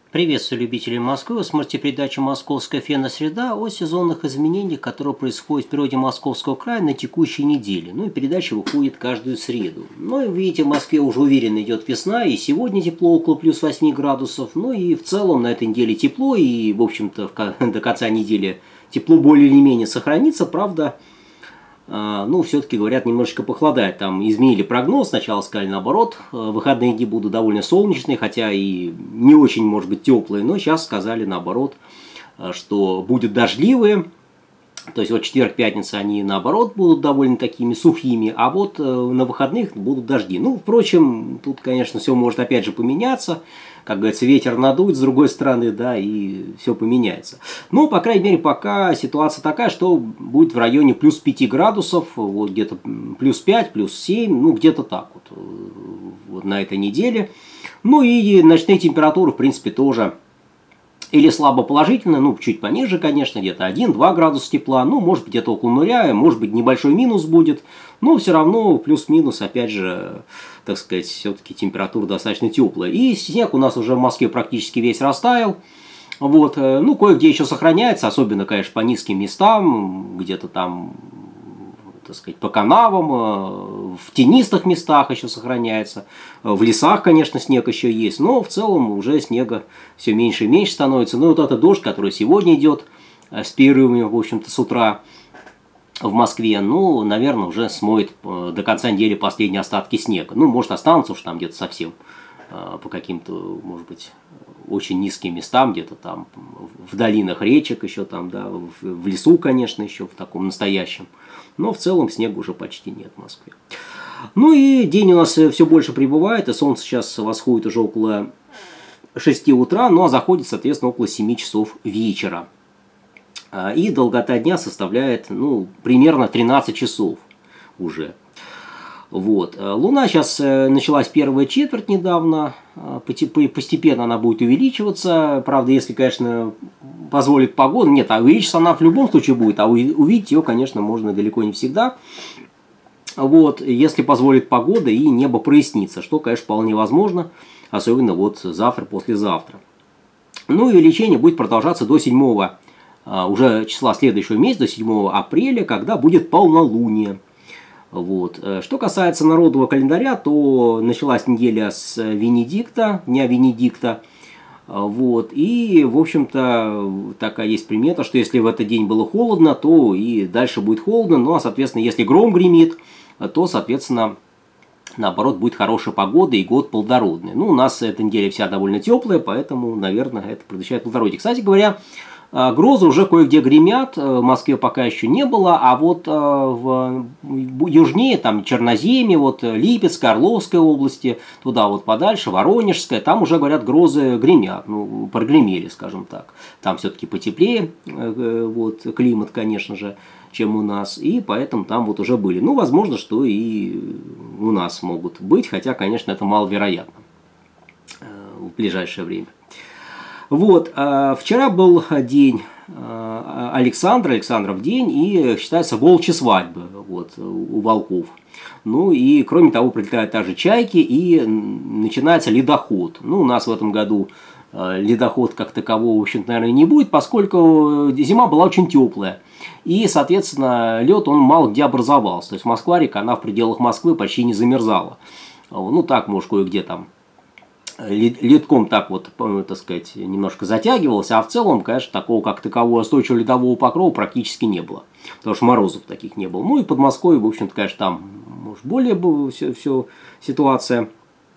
Приветствую любителей Москвы. Вы смотрите передачу «Московская феносреда» о сезонных изменениях, которые происходят в природе Московского края на текущей неделе. Ну и передача выходит каждую среду. Ну и видите, в Москве уже уверенно идет весна, и сегодня тепло около плюс 8 градусов. Ну и в целом на этой неделе тепло, и в общем-то до конца недели тепло более или менее сохранится. Правда, ну, все-таки, говорят, немножечко похолодает. Там изменили прогноз, сначала сказали наоборот, выходные дни будут довольно солнечные, хотя и не очень, может быть, теплые, но сейчас сказали наоборот, что будет дождливые. То есть вот четверг, пятница они наоборот будут довольно такими сухими, а вот на выходных будут дожди. Ну, впрочем, тут, конечно, все может опять же поменяться. Как говорится, ветер надует с другой стороны, да, и все поменяется. Но, по крайней мере, пока ситуация такая, что будет в районе плюс 5 градусов, вот где-то плюс 5, плюс 7, ну, где-то так вот на этой неделе. Ну и ночные температуры, в принципе, тоже или слабо положительно, ну, чуть пониже, конечно, где-то 1-2 градуса тепла, ну, может быть, где-то около нуля, может быть, небольшой минус будет, но все равно плюс-минус, опять же, так сказать, все-таки температура достаточно теплая. И снег у нас уже в Москве практически весь растаял, вот, ну, кое-где еще сохраняется, особенно, конечно, по низким местам, где-то там, так сказать, по канавам, в тенистых местах еще сохраняется, в лесах, конечно, снег еще есть, но в целом уже снега все меньше и меньше становится. Ну, вот этот дождь, который сегодня идет с перерывами, в общем-то, с утра в Москве, ну, наверное, уже смоет до конца недели последние остатки снега. Ну, может, останутся уж там где-то совсем по каким-то, может быть, очень низким местам, где-то там в долинах речек еще там, да, в лесу, конечно, еще в таком настоящем. Но в целом снега уже почти нет в Москве. Ну и день у нас все больше прибывает, и солнце сейчас восходит уже около 6 утра, ну а заходит, соответственно, около 7 часов вечера. И долгота дня составляет, ну, примерно 13 часов уже. Вот. Луна сейчас началась первая четверть недавно, постепенно она будет увеличиваться, правда, если, конечно, позволит погода, нет, а увеличиться она в любом случае будет, а увидеть ее, конечно, можно далеко не всегда, вот, если позволит погода и небо прояснится, что, конечно, вполне возможно, особенно вот завтра, послезавтра. Ну и увеличение будет продолжаться до 7 уже числа следующего месяца, до 7 апреля, когда будет полнолуние. Вот. Что касается народного календаря, то началась неделя с Венедикта, дня Венедикта. Вот. И, в общем-то, такая есть примета, что если в этот день было холодно, то и дальше будет холодно. Ну, а, соответственно, если гром гремит, то, соответственно, наоборот, будет хорошая погода и год плодородный. Ну, у нас эта неделя вся довольно теплая, поэтому, наверное, это предвещает плодородие. Кстати говоря, грозы уже кое-где гремят, в Москве пока еще не было, а вот южнее, там Черноземье, вот Липецкая, Орловская области, туда вот подальше, Воронежская, там уже, говорят, грозы гремят, ну, прогремели, скажем так. Там все-таки потеплее, вот, климат, конечно же, чем у нас, и поэтому там вот уже были. Ну, возможно, что и у нас могут быть, хотя, конечно, это маловероятно в ближайшее время. Вот, вчера был день Александров день, и считается волчьи свадьбы вот, у волков. Ну и кроме того прилетают также чайки, и начинается ледоход. Ну, у нас в этом году ледоход как такового, в общем-то, наверное, не будет, поскольку зима была очень теплая. И, соответственно, лед он мало где образовался. То есть Москва-река, она в пределах Москвы почти не замерзала. Ну, так, может, кое-где там ледком так вот, так сказать, немножко затягивался, а в целом, конечно, такого как такового устойчивого ледового покрова практически не было, потому что морозов таких не было. Ну и под Москвой, в общем-то, конечно, там, может, более все ситуация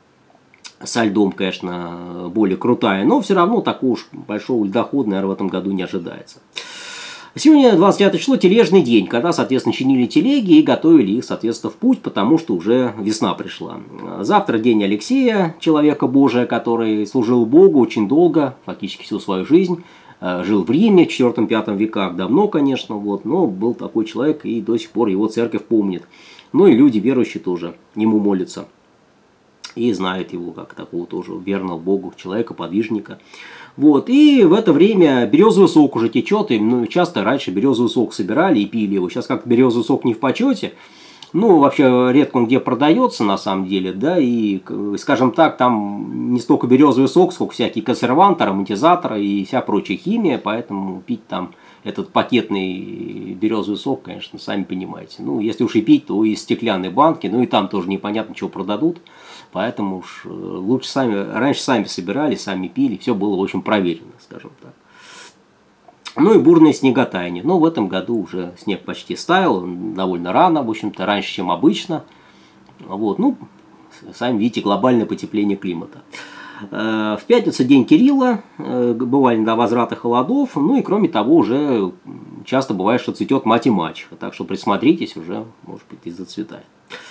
со льдом, конечно, более крутая, но все равно такого уж большого ледохода, наверное, в этом году не ожидается. Сегодня 29 число, тележный день, когда, соответственно, чинили телеги и готовили их, соответственно, в путь, потому что уже весна пришла. Завтра день Алексея, человека Божия, который служил Богу очень долго, фактически всю свою жизнь, жил в Риме в 4-5 веках, давно, конечно, вот, но был такой человек, и до сих пор его церковь помнит. Ну и люди верующие тоже ему молятся и знают его как такого тоже верного Богу человека, подвижника. Вот, и в это время березовый сок уже течет, и часто раньше березовый сок собирали и пили его. Сейчас как березовый сок не в почете, Ну, вообще, редко он где продается, на самом деле, да, и, скажем так, там не столько березовый сок, сколько всякие консерванты, ароматизаторы и вся прочая химия, поэтому пить там этот пакетный березовый сок, конечно, сами понимаете. Ну, если уж и пить, то из стеклянной банки, ну и там тоже непонятно, чего продадут, поэтому уж лучше сами, раньше сами собирали, сами пили, все было очень проверено, скажем так. Ну и бурное снеготаяние. Но в этом году уже снег почти стаял, довольно рано, в общем-то, раньше, чем обычно. Вот, ну, сами видите, глобальное потепление климата. В пятницу день Кирилла, бывали до возврата холодов, ну и кроме того уже часто бывает, что цветет мать и мачеха, так что присмотритесь, уже, может быть, и зацветает.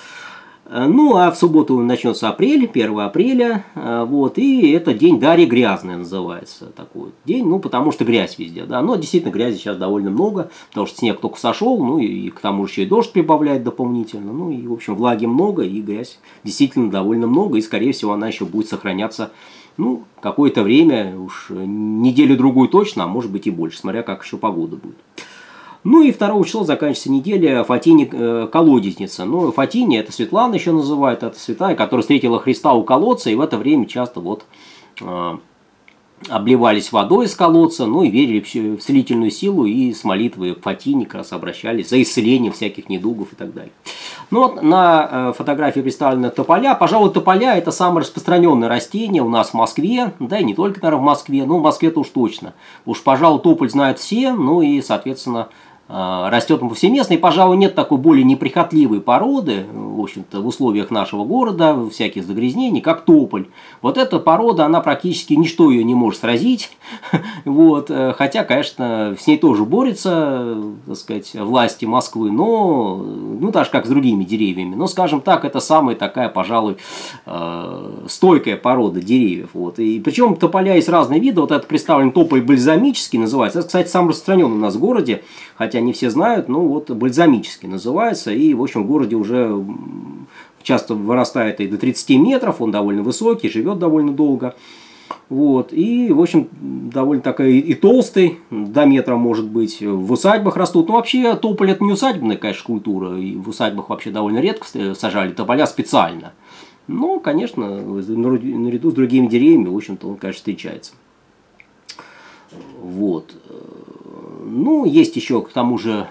Ну, а в субботу начнется апрель, 1 апреля, вот, и это день Дарьи Грязной называется, такой день, ну, потому что грязь везде, да, но действительно грязи сейчас довольно много, потому что снег только сошел, ну, и к тому же еще и дождь прибавляет дополнительно, ну, и, в общем, влаги много, и грязь действительно довольно много, и, скорее всего, она еще будет сохраняться, ну, какое-то время, уж неделю-другую точно, а может быть и больше, смотря как еще погода будет. Ну и 2 числа заканчивается неделя Фатини колодезница. Ну, Фатини, это Светлана еще называют, это святая, которая встретила Христа у колодца, и в это время часто вот обливались водой из колодца, ну и верили в целительную силу, и с молитвой к Фатине как раз обращались за исцелением всяких недугов и так далее. Ну вот на фотографии представлены тополя. Пожалуй, тополя это самое распространенное растение у нас в Москве, да и не только, наверное, в Москве, но в Москве-то уж точно. Уж, пожалуй, тополь знают все, ну и, соответственно, растет он повсеместно, и, пожалуй, нет такой более неприхотливой породы, в общем-то, в условиях нашего города, всяких загрязнений, как тополь. Вот эта порода, она практически ничто ее не может сразить, вот, хотя, конечно, с ней тоже борются, так сказать, власти Москвы, но, ну, так же, как с другими деревьями, но, скажем так, это самая такая, пожалуй, стойкая порода деревьев, вот, и причем тополя есть разные виды, вот это представлен тополь бальзамический называется, это, кстати, самый распространенный у нас в городе, хотя не все знают, ну вот бальзамический называется, и в общем в городе уже часто вырастает и до 30 метров, он довольно высокий, живет довольно долго, вот, и в общем довольно такой и толстый, до метра может быть, в усадьбах растут, ну вообще тополь это не усадебная, конечно, культура, и в усадьбах вообще довольно редко сажали тополя специально, но, конечно, наряду с другими деревьями, в общем-то, он, конечно, встречается. Вот. Ну, есть еще к тому же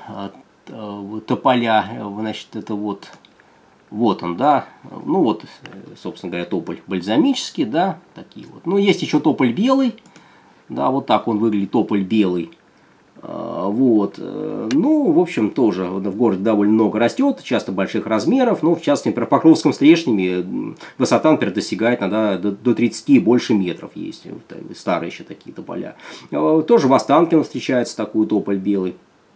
тополя, значит, это вот он, да, ну вот, собственно говоря, тополь бальзамический, да, такие вот. Ну, есть еще тополь белый, да, вот так он выглядит, тополь белый. Вот, ну, в общем, тоже в городе довольно много растет, часто больших размеров, но в частности, при Покровском Стрешнеме высота, например, достигает иногда до 30 и больше метров есть, старые еще такие тополя. Тоже в Останкино встречается такой тополь белый,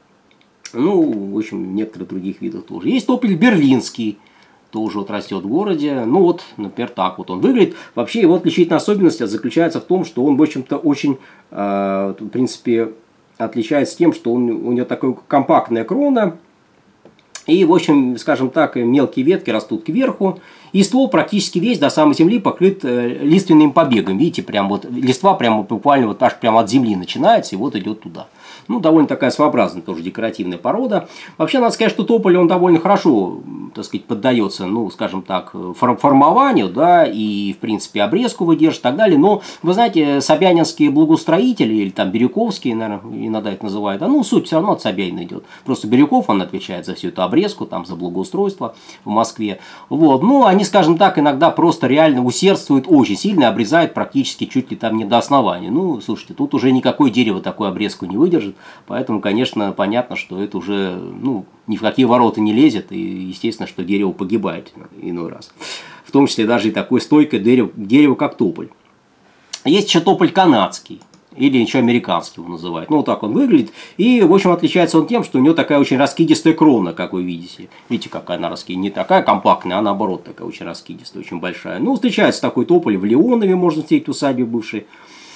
ну, в общем, в некоторых других видах тоже. Есть тополь берлинский, тоже вот растет в городе, ну вот, например, так вот он выглядит. Вообще его отличительная особенность заключается в том, что он, в общем-то, очень, в принципе, отличается тем, что у него такая компактная крона, и, в общем, скажем так, мелкие ветки растут кверху, и ствол практически весь до самой земли покрыт лиственным побегом. Видите, прям вот листва прямо буквально вот аж прямо от земли начинается и вот идет туда. Ну, довольно такая своеобразная тоже декоративная порода. Вообще, надо сказать, что тополь, он довольно хорошо, так сказать, поддается, ну, скажем так, формованию, да, и, в принципе, обрезку выдержит и так далее. Но, вы знаете, собянинские благоустроители, или там Бирюковские, наверное, иногда это называют, да, ну, суть все равно от Собянина идет. Просто Бирюков, он отвечает за всю эту обрезку, там, за благоустройство в Москве. Вот, ну, они, скажем так, иногда просто реально усердствуют очень сильно, обрезают практически чуть ли там не до основания. Ну, слушайте, тут уже никакое дерево такую обрезку не выдержит. Поэтому, конечно, понятно, что это уже, ну, ни в какие ворота не лезет, и естественно, что дерево погибает иной раз. В том числе даже и такое стойкое дерево, как тополь. Есть еще тополь канадский, или еще американский его называют. Ну, вот так он выглядит. И, в общем, отличается он тем, что у него такая очень раскидистая крона, как вы видите. Видите, какая она раскидистая. Не такая компактная, а наоборот, такая очень раскидистая, очень большая. Ну, встречается такой тополь в Леонове, можно встретить в усадьбе бывшей.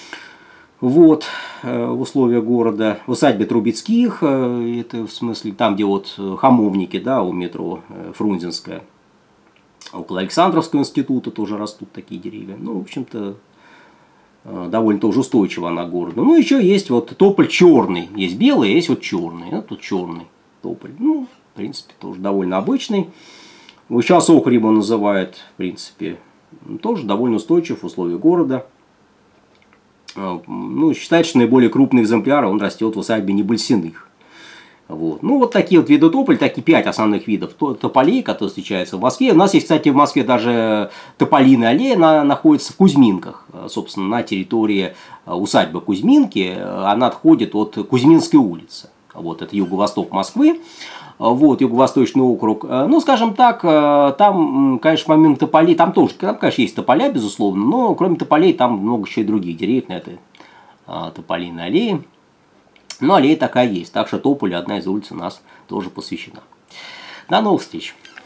Вот, в условиях города, в усадьбе Трубецких, это в смысле там, где вот Хамовники, да, у метро Фрунзенская, около Александровского института тоже растут такие деревья. Ну, в общем-то, довольно тоже устойчиво она к городу. Ну, еще есть вот тополь черный, есть белый, а есть вот черный, вот тут черный тополь. Ну, принципе, тоже довольно обычный. Сейчас окорь его называют, в принципе, тоже довольно устойчив в условиях города. Ну, считается, что наиболее крупный экземпляр, он растет в усадьбе Небольсиных. Вот. Ну, вот такие вот виды тополь, такие 5 основных видов тополей, которые встречаются в Москве. У нас есть, кстати, в Москве даже тополиная аллея, она находится в Кузьминках, собственно, на территории усадьбы Кузьминки. Она отходит от Кузьминской улицы. Вот, это юго-восток Москвы. Вот, юго-восточный округ. Ну, скажем так, там, конечно, помимо тополей, там, конечно, есть тополя, безусловно, но кроме тополей там много еще и других деревьев на этой тополиной аллее. Но аллея такая есть, так что тополь, одна из улиц у нас тоже посвящена. До новых встреч!